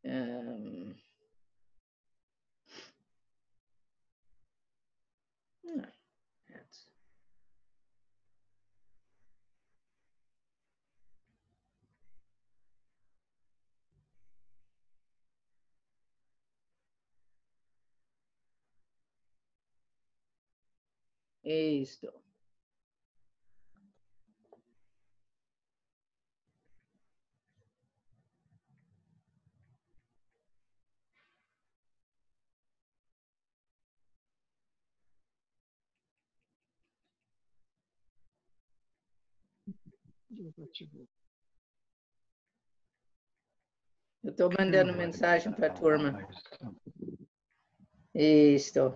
Isto. Eu estou mandando mensagem para a turma. Isto.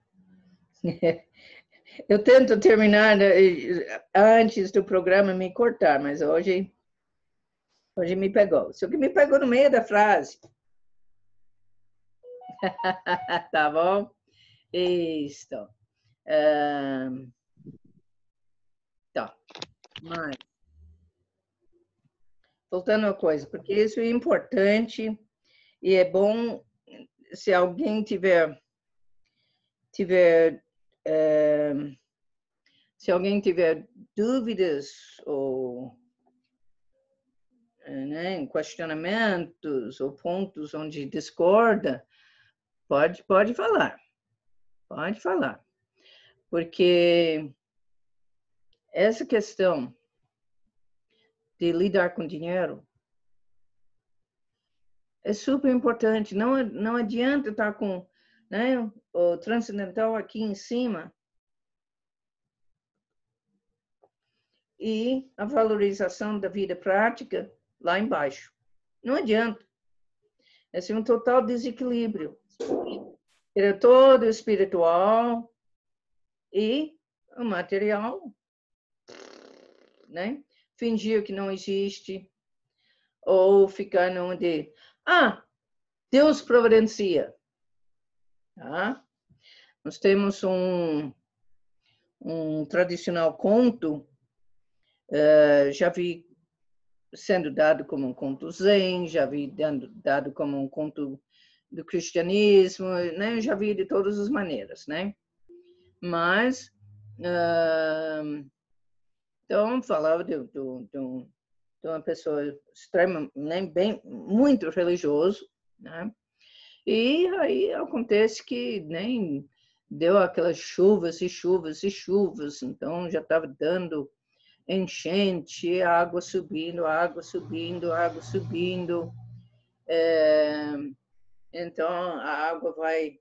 Eu tento terminar antes do programa me cortar, mas hoje me pegou. Só que me pegou no meio da frase. Tá bom? Isto. Tá. Mas, voltando a coisa, porque isso é importante e é bom se alguém tiver se alguém tiver dúvidas ou questionamentos ou pontos onde discorda, pode falar. Pode falar. Porque essa questão de lidar com dinheiro é super importante. Não adianta estar com o transcendental aqui em cima e a valorização da vida prática lá embaixo. Não adianta. É um total desequilíbrio. Ele é todo espiritual e o material, né? Fingir que não existe ou ficar num de Deus providencia. Tá? Nós temos um tradicional conto, já vi sendo dado como um conto zen, já vi dado como um conto do cristianismo, né? Já vi de todas as maneiras, né? Mas, então, falava de uma pessoa extremamente, muito religioso, né? E aí acontece que nem deu aquelas chuvas e chuvas e chuvas, então já estava dando enchente, água subindo, água subindo, água subindo. Então a água vai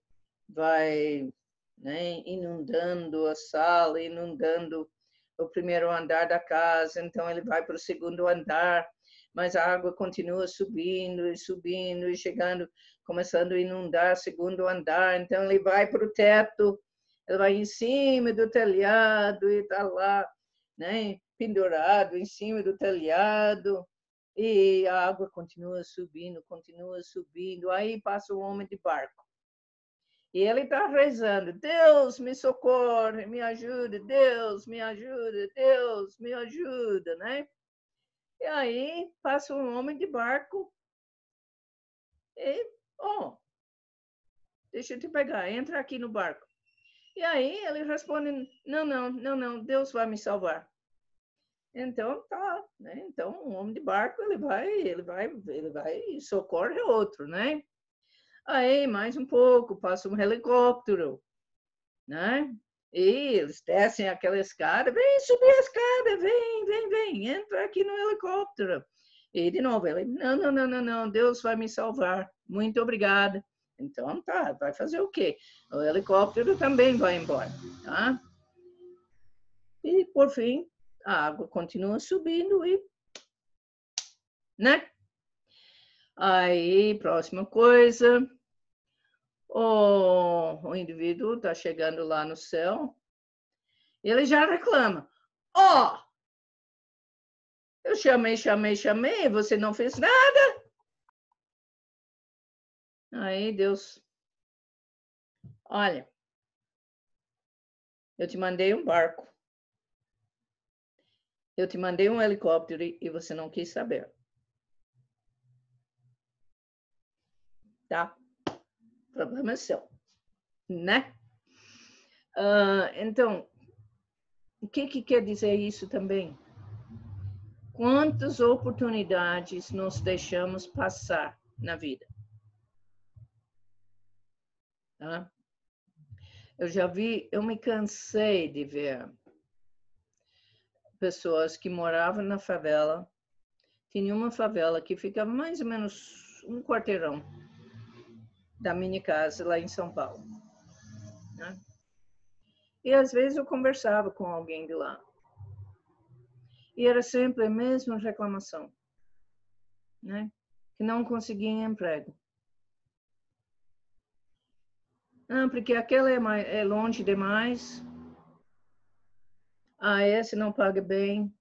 inundando a sala, inundando o primeiro andar da casa, então ele vai para o segundo andar, mas a água continua subindo e subindo e chegando, começando a inundar o segundo andar, então ele vai para o teto, ele vai em cima do telhado e está lá, pendurado em cima do telhado, e a água continua subindo, aí passa um homem de barco. E ele está rezando, Deus me socorre, me ajude, Deus me ajuda, Deus me ajuda, né? E aí passa um homem de barco e, deixa eu te pegar, entra aqui no barco. E aí ele responde, não, Deus vai me salvar. Então tá, né? Então um homem de barco ele vai e socorre outro, né? Aí mais um pouco passa um helicóptero, né? E eles descem aquela escada, vem subir a escada, vem, entra aqui no helicóptero. E de novo ele, não, Deus vai me salvar, muito obrigada. Então tá, vai fazer o quê? O helicóptero também vai embora, tá? E por fim a água continua subindo e, né? Aí, próxima coisa, o indivíduo está chegando lá no céu, e ele já reclama. Eu chamei, você não fez nada. Aí Deus, olha, eu te mandei um barco, eu te mandei um helicóptero e você não quis saber. tá? O problema é seu, né? Então, o que quer dizer isso também? Quantas oportunidades nós deixamos passar na vida? Tá? Eu me cansei de ver pessoas que moravam na favela. Tinha uma favela que ficava mais ou menos um quarteirão da minha casa lá em São Paulo, né? E às vezes eu conversava com alguém de lá. E era sempre a mesma reclamação, né? Que não conseguia emprego. Ah, porque aquela é longe demais. Ah, esse não paga bem.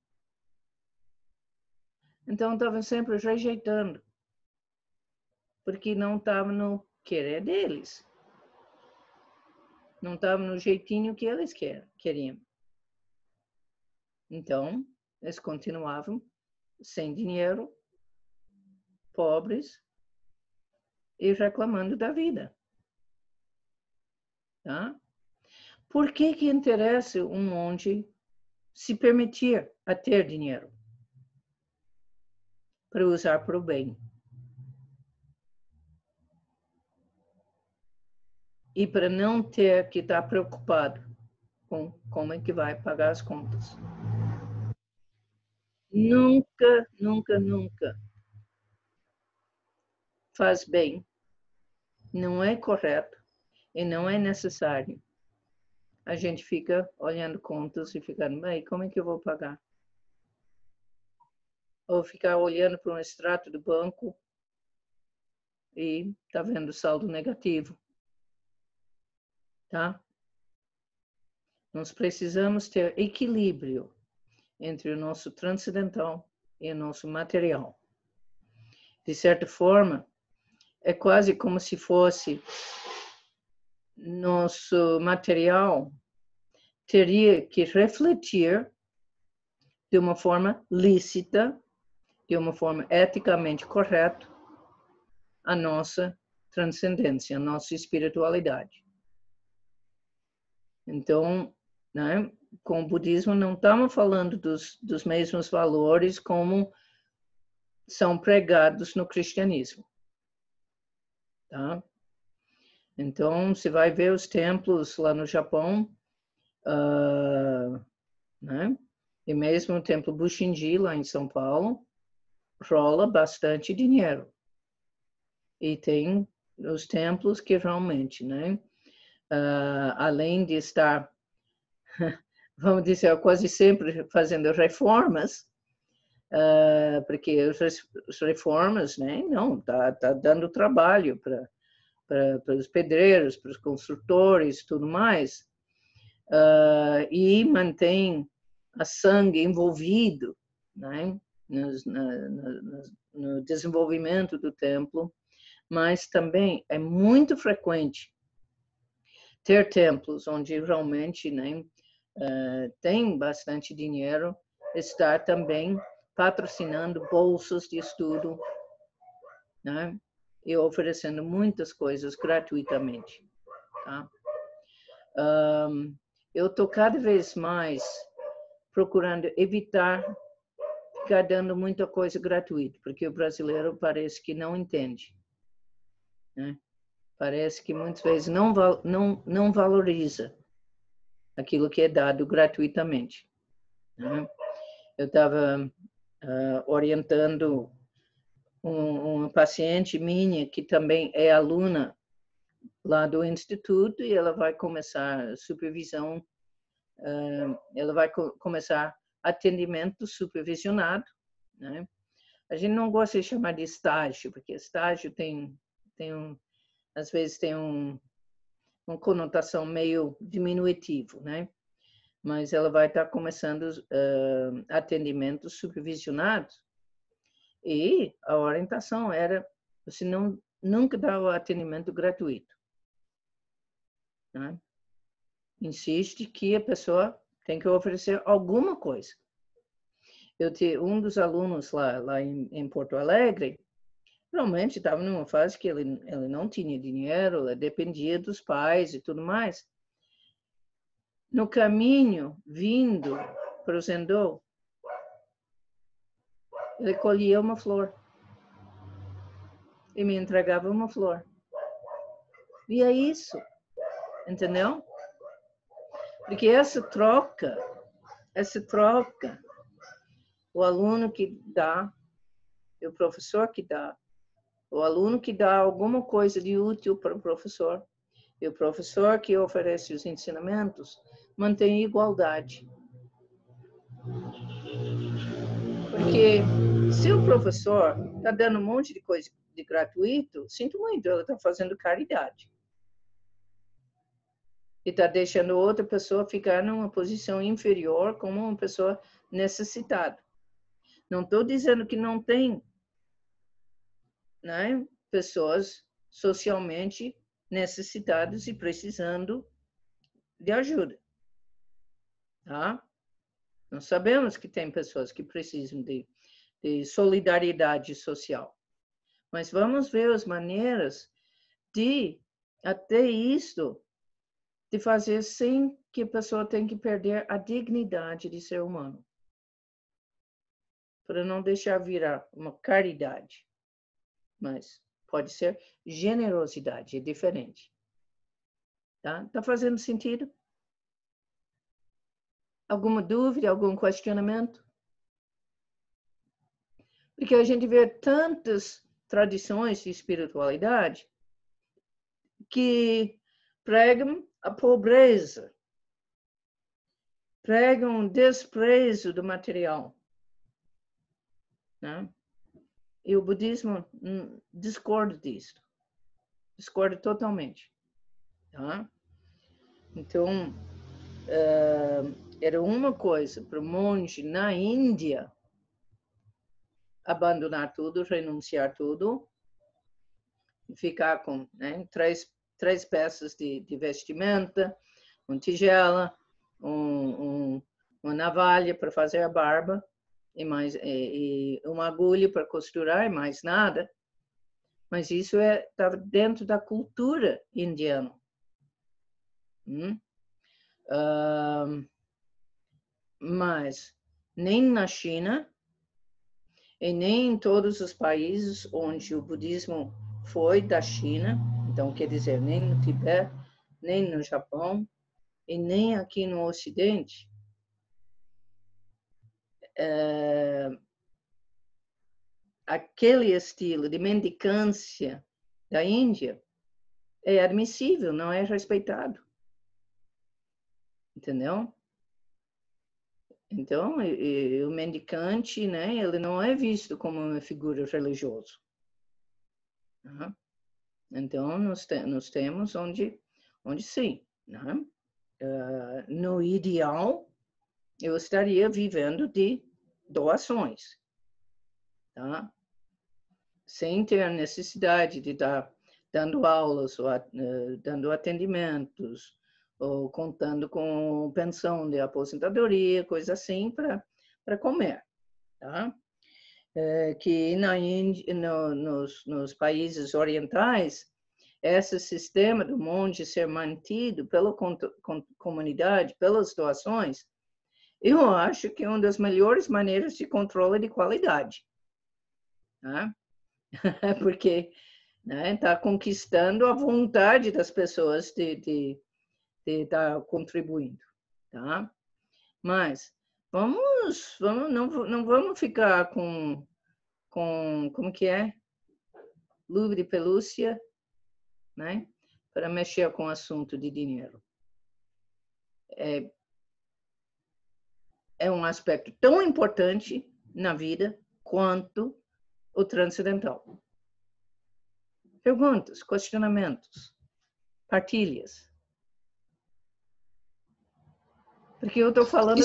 Então, estavam sempre rejeitando. Porque não estava no querer deles. Não estava no jeitinho que eles queriam. Então, eles continuavam sem dinheiro, pobres e reclamando da vida. Tá? Por que interessa um monge se permitir a ter dinheiro para usar para o bem? E para não ter que estar preocupado com como é que vai pagar as contas. Nunca, nunca, nunca faz bem. Não é correto e não é necessário. A gente fica olhando contas e ficando, bem, como é que eu vou pagar? Ou ficar olhando para um extrato do banco e tá vendo saldo negativo, tá? Nós precisamos ter equilíbrio entre o nosso transcendental e o nosso material. De certa forma, é quase como se fosse nosso material teria que refletir de uma forma lícita, de uma forma eticamente correta, a nossa transcendência, a nossa espiritualidade. Então, né, com o budismo não estamos falando dos mesmos valores como são pregados no cristianismo. Tá? Então, você vai ver os templos lá no Japão, né? E mesmo o templo Bushinji, lá em São Paulo, rola bastante dinheiro. E tem os templos que realmente, né? Além de estar, vamos dizer, quase sempre fazendo reformas, porque as reformas, né? Não, tá dando trabalho para os pedreiros, para os construtores, tudo mais, e mantém a sangue envolvido, né, no desenvolvimento do templo, mas também é muito frequente ter templos onde realmente, né, tem bastante dinheiro, estar também patrocinando bolsas de estudo, né, e oferecendo muitas coisas gratuitamente. Tá? Eu estou cada vez mais procurando evitar ficar dando muita coisa gratuita, porque o brasileiro parece que não entende, né? Parece que muitas vezes não valoriza aquilo que é dado gratuitamente, né? Eu estava orientando uma paciente minha que também é aluna lá do instituto e ela vai começar supervisão, ela vai começar atendimento supervisionado, né? A gente não gosta de chamar de estágio, porque estágio às vezes tem uma conotação meio diminutivo, né? Mas ela vai estar começando atendimentos supervisionados e a orientação era você nunca dá o atendimento gratuito, né? Insiste que a pessoa tem que oferecer alguma coisa. Eu tinha um dos alunos lá em Porto Alegre, Realmente estava numa fase que ele não tinha dinheiro, ele dependia dos pais e tudo mais. No caminho, vindo para o Zendô, ele colhia uma flor e me entregava uma flor. E é isso, entendeu? Porque essa troca, o aluno que dá, o professor que dá, o aluno que dá alguma coisa de útil para o professor, e o professor que oferece os ensinamentos, mantém igualdade. Porque se o professor está dando um monte de coisa de gratuito, sinto muito, ele está fazendo caridade. E está deixando outra pessoa ficar numa posição inferior como uma pessoa necessitada. Não estou dizendo que não tem, né, pessoas socialmente necessitadas e precisando de ajuda. Tá? Nós sabemos que tem pessoas que precisam de solidariedade social. Mas vamos ver as maneiras de, até isso, de fazer sem que a pessoa tenha que perder a dignidade de ser humano. Para não deixar virar uma caridade. Mas pode ser generosidade, é diferente. Tá? Tá fazendo sentido? Alguma dúvida, algum questionamento? Porque a gente vê tantas tradições de espiritualidade que pregam a pobreza, pregam o desprezo do material. Né? E o budismo discorda disso. Discorda totalmente. Tá? Então, era uma coisa para o monge na Índia abandonar tudo, renunciar tudo, e ficar com, né, três peças de vestimenta, uma tigela, uma navalha para fazer a barba, e uma agulha para costurar, e mais nada. Mas isso estava dentro da cultura indiana. Mas nem na China e nem em todos os países onde o budismo foi da China, então quer dizer, nem no Tibete, nem no Japão e nem aqui no Ocidente, aquele estilo de mendicância da Índia é admissível, não é respeitado. Entendeu? Então, o mendicante, né, ele não é visto como uma figura religiosa. Uhum. Então, nós temos onde sim. Né? No ideal, eu estaria vivendo de doações. Tá? Sem ter a necessidade de estar dando aulas, ou dando atendimentos, ou contando com pensão de aposentadoria, coisa assim, para comer. Tá? Que na Índia, nos países orientais, esse sistema do monge ser mantido pela comunidade, pelas doações, eu acho que é uma das melhores maneiras de controle de qualidade. Tá? Porque está conquistando a vontade das pessoas de estar contribuindo. Tá? Mas não vamos ficar com como que é? Luva de pelúcia, né? Para mexer com o assunto de dinheiro. É um aspecto tão importante na vida quanto o transcendental. Perguntas, questionamentos, partilhas. Porque eu estou falando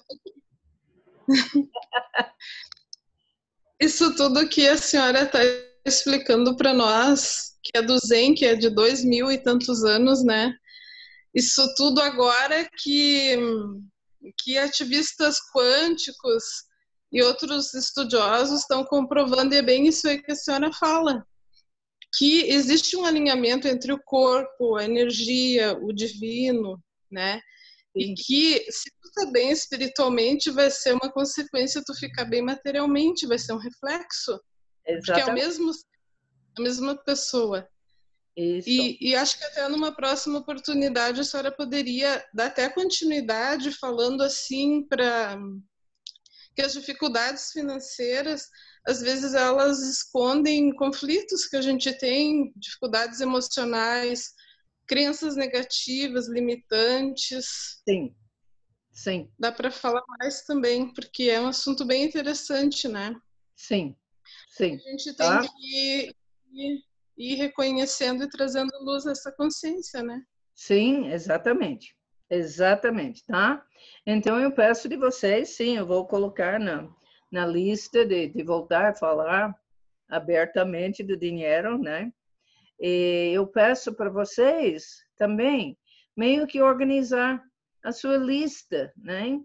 Isso tudo que a senhora está explicando para nós, que é do Zen, que é de 2000 e tantos anos, né? Isso tudo agora que ativistas quânticos E outros estudiosos estão comprovando, e é bem isso aí que a senhora fala, que existe um alinhamento entre o corpo, a energia, o divino, né? E que se tu tá bem espiritualmente, vai ser uma consequência tu ficar bem materialmente, vai ser um reflexo, porque é o mesmo, a mesma pessoa. E acho que até numa próxima oportunidade a senhora poderia dar até continuidade falando assim para que as dificuldades financeiras, às vezes elas escondem conflitos que a gente tem, dificuldades emocionais, crenças negativas, limitantes. Sim, sim. Dá para falar mais também, porque é um assunto bem interessante, né? Sim, sim. A gente tem que ir reconhecendo e trazendo luz a essa consciência, né? Sim, exatamente. Exatamente, tá? Então, eu peço de vocês, sim, eu vou colocar na lista de voltar a falar abertamente do dinheiro, né? E eu peço para vocês também meio que organizar a sua lista, né?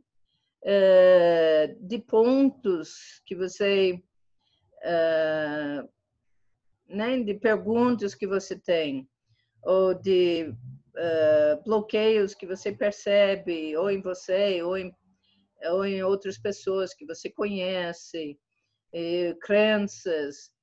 De pontos que você, né? De perguntas que você tem, ou de bloqueios que você percebe, ou em você, ou em outras pessoas que você conhece, crenças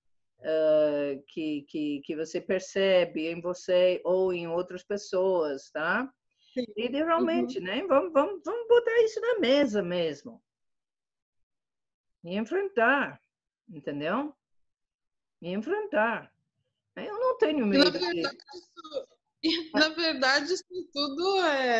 que você percebe em você ou em outras pessoas, tá? Sim. E realmente, né? Vamos botar isso na mesa mesmo. E enfrentar, entendeu? E enfrentar. Eu não tenho medo de... Na verdade, isso tudo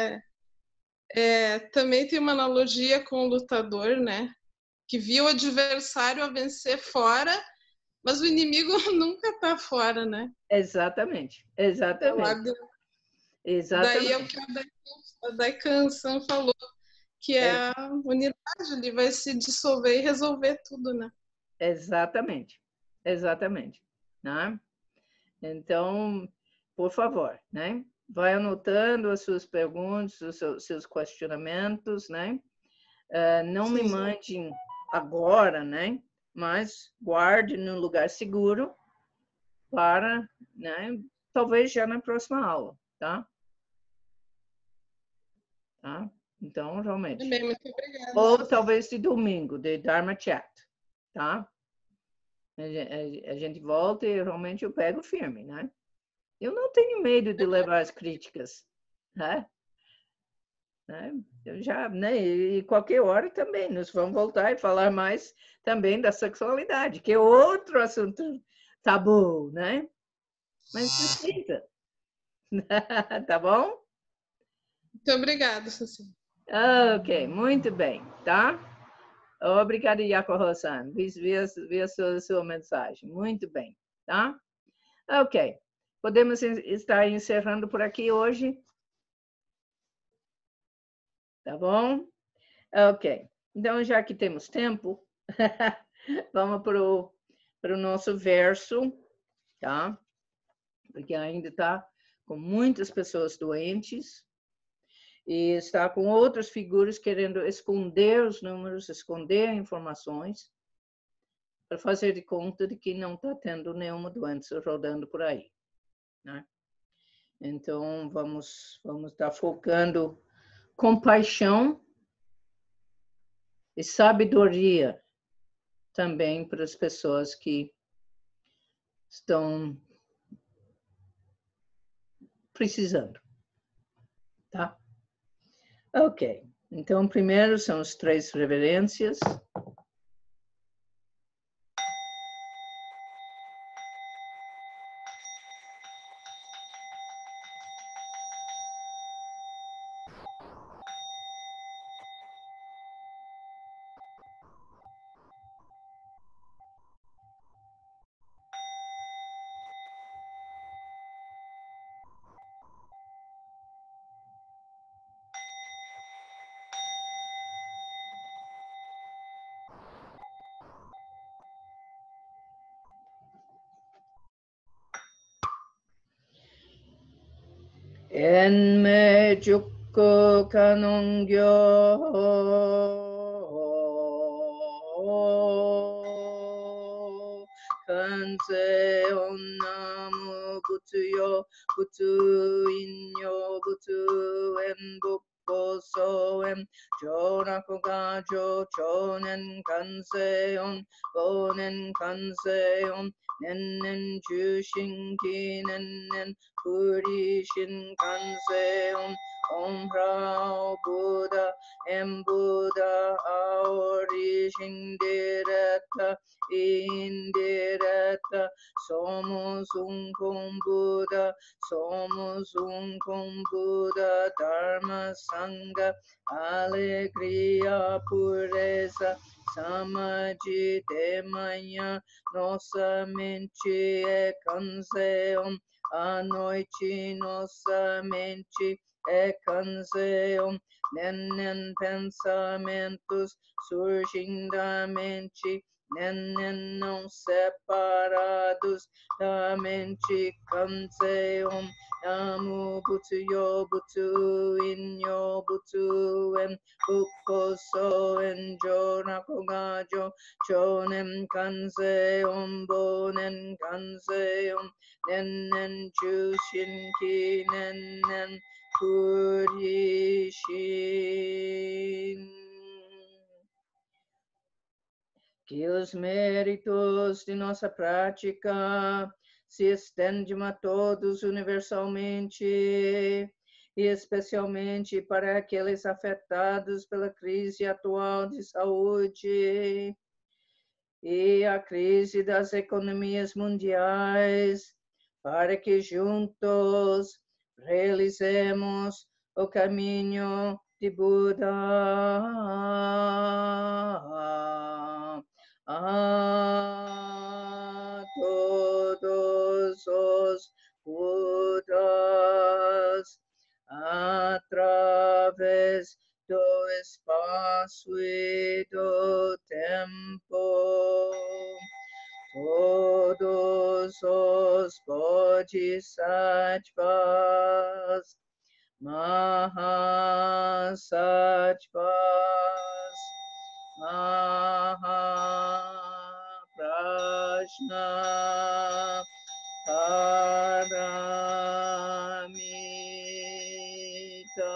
também tem uma analogia com o lutador, né? Que viu o adversário a vencer fora, mas o inimigo nunca está fora, né? Exatamente, exatamente. Daí é o que a Dai Kansan falou, que é a unidade, ele vai se dissolver e resolver tudo, né? Exatamente, exatamente. Né? Então, por favor, né? Vai anotando as suas perguntas, os seus questionamentos, né? Não me mandem agora, né? Mas guarde num lugar seguro para, né? Talvez já na próxima aula, tá? Tá? Então, realmente. Também, muito obrigada. Ou talvez de domingo, de Dharma Chat, tá? A gente volta e realmente eu pego firme, né? Eu não tenho medo de levar as críticas, né? Eu já, né? E qualquer hora também, nós vamos voltar e falar mais também da sexualidade, que é outro assunto tabu, né? Mas precisa. Tá bom? Muito obrigada, Ceci. Ok, muito bem, tá? Obrigada, Yako-san. Vi a sua mensagem. Muito bem, tá? Ok. Podemos estar encerrando por aqui hoje? Tá bom? Ok. Então, já que temos tempo, vamos para o nosso verso, tá? Porque ainda está com muitas pessoas doentes e está com outras figuras querendo esconder os números, esconder informações, para fazer de conta de que não está tendo nenhuma doença rodando por aí, né? Então, vamos estar focando compaixão e sabedoria também para as pessoas que estão precisando, tá? Ok. Então, primeiro são as 3 reverências. Enme Jukko Kanongyo kanze onnamu butuyo butu inyo butu enbupo soem jonaku gajo chonen kanze on bonen kanze on nennen jushinki nennen puri shinkanse om Rao Buddha em Buddha origem indireta somos com Buddha com Buddha Dharma Sangha alegria pureza samadhi de manhã nossa mente é canseon à noite nossa mente é canseon nennen pensamentos surgem da mente nennen não separados da mente canseon Namu Butsuyo Butsu Inyo Butsu En Bukoso En Jonaku Gajo Chonen Kanse Bonen Kanse Nennen Jushinki Nennen Purishin. Que os méritos de nossa prática se estendem a todos universalmente, e especialmente para aqueles afetados pela crise atual de saúde e a crise das economias mundiais, para que juntos realizemos o caminho de Buda. A todos os Budas, através do espaço e do tempo, todos os Bodhisattvas, Mahasattvas, Mahaprajna, Paramita.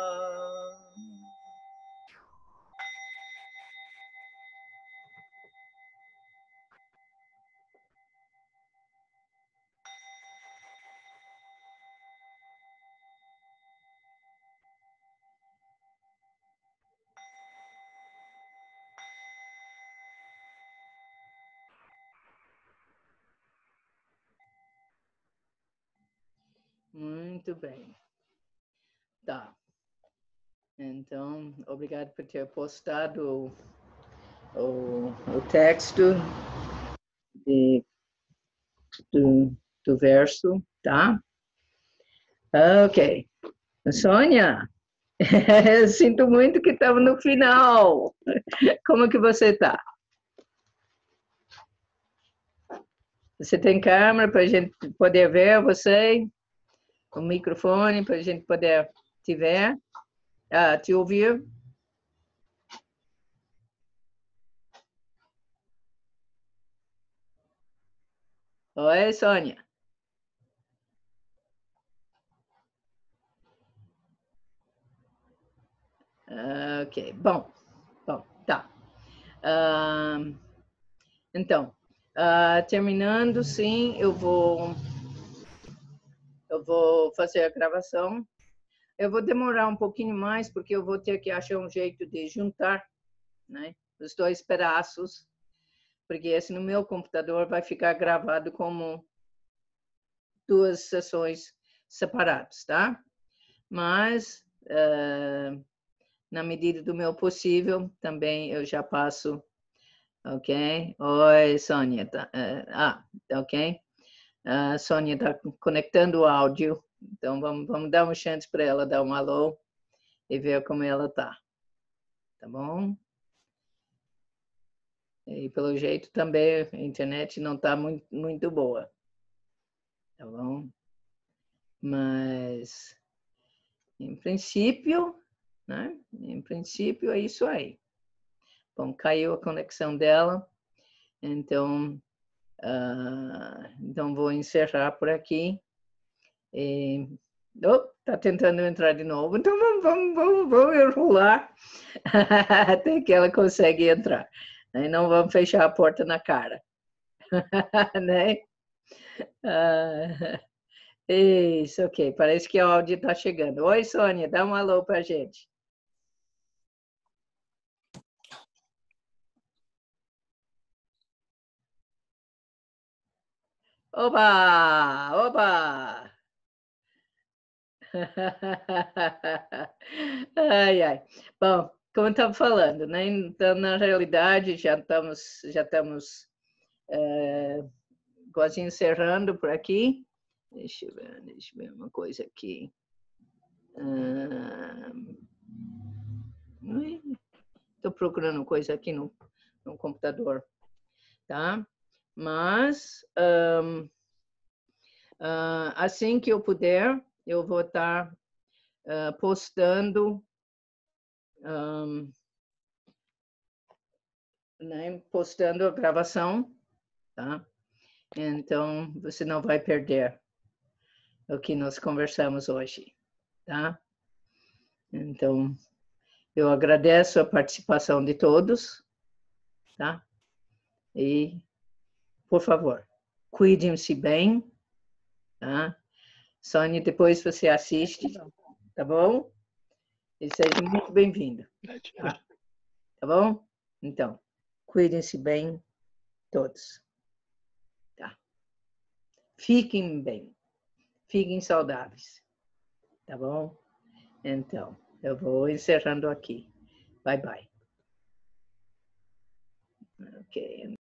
Muito bem. Tá. Então, obrigado por ter postado o texto do verso, tá? Ok. Sônia, sinto muito que estava no final. Como que você está? Você tem câmera para a gente poder ver você? O microfone para a gente poder te ver? Te ouvir? Oi, Sônia. Ok, bom, tá. Então, terminando, sim, eu vou fazer a gravação. Eu vou demorar um pouquinho mais, porque eu vou ter que achar um jeito de juntar, né, os dois pedaços, porque esse no meu computador vai ficar gravado como duas sessões separadas, tá? Mas, na medida do meu possível, também eu já passo, ok? Oi, Sônia, tá, ok? A Sônia está conectando o áudio, então vamos dar uma chance para ela dar um alô e ver como ela está. Tá bom? E pelo jeito também a internet não está muito boa. Tá bom? Mas, em princípio, né? Em princípio é isso aí. Bom, caiu a conexão dela, então Então, vou encerrar por aqui. Tá tentando entrar de novo. Então, vamos enrolar até que ela consegue entrar. E não vamos fechar a porta na cara. Né? Isso, ok. Parece que o áudio está chegando. Oi, Sônia, dá um alô para a gente. Oba! Oba! Ai, ai. Bom, como eu estava falando, né? Então, na realidade, já estamos quase encerrando por aqui. Deixa eu ver uma coisa aqui. Estou procurando coisa aqui no computador, tá? Mas assim que eu puder, eu vou estar postando, né, postando a gravação, tá? Então, você não vai perder o que nós conversamos hoje, tá? Então, eu agradeço a participação de todos, tá? E, por favor, cuidem-se bem, tá? Sônia, depois você assiste, tá bom? E seja muito bem-vindo, tá? Tá bom? Então, cuidem-se bem todos, tá? Fiquem bem, fiquem saudáveis, tá bom? Então, eu vou encerrando aqui. Bye, bye. Ok.